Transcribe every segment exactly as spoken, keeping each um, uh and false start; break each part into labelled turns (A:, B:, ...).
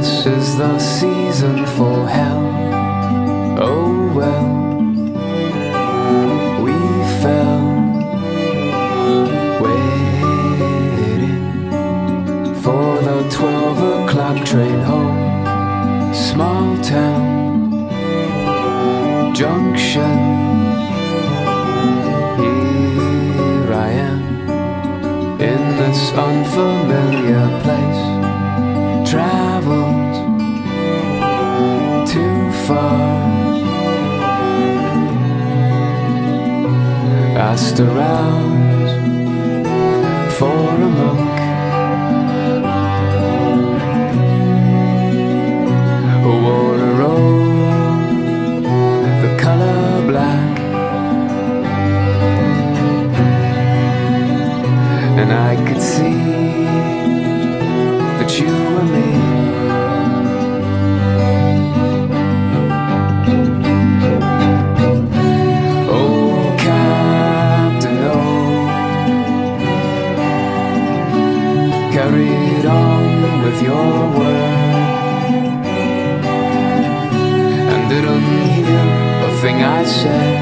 A: this is the season for hell. Oh well, we fell waiting for the twelve o'clock train home. Small town junction, here I am in this unfamiliar place. Traveled too far, asked around for a monk. Who wore a robe, the color black, and I could see that you were me. Oh, Captain O, carried on with your word and didn't hear a thing I said.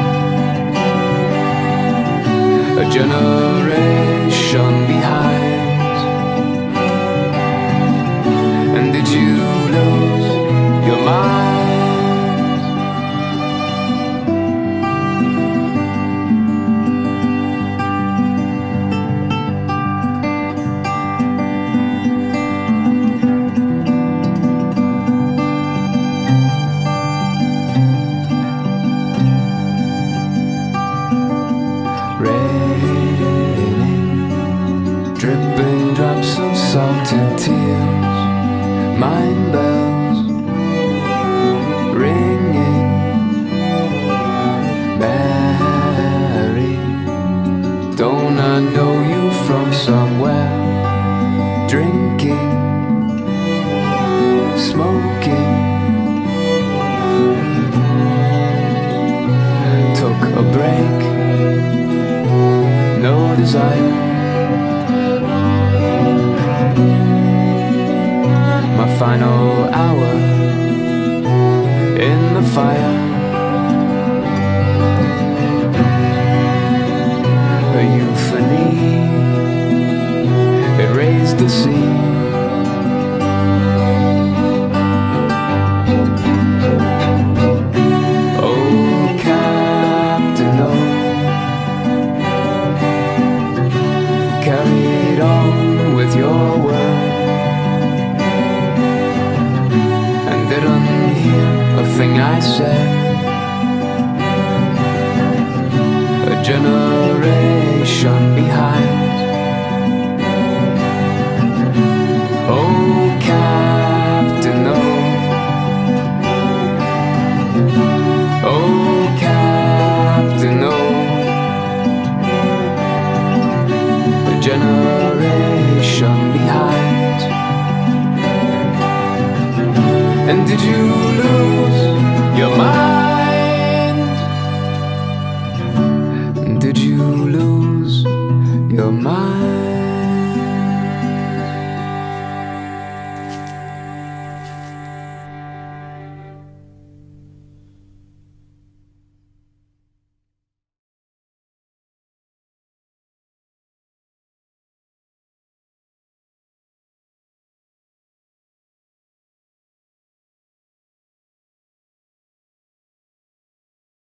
A: A generation behind. And did you lose your mind? Dripping drops of salted tears, mind bells ringing. Mary, don't I know you from somewhere? Drinking, smoking, took a break, no desire. My final hour in the fire. A euphony, it raised the sea. Oh, Captain O, carried on with your word. Didn't hear a thing I said. A generation behind. Oh, Captain O, oh, Captain O, a generation behind. And did you lose your mind?